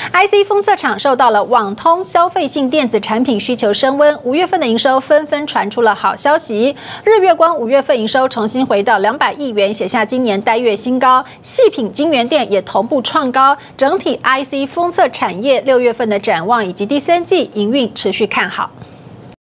IC 封测厂受到了网通消费性电子产品需求升温，5月份的营收纷纷传出了好消息。日月光5月份营收重新回到200亿元，写下今年单月新高。细品晶圆店也同步创高，整体 IC 封测产业6月份的展望以及第3季营运持续看好。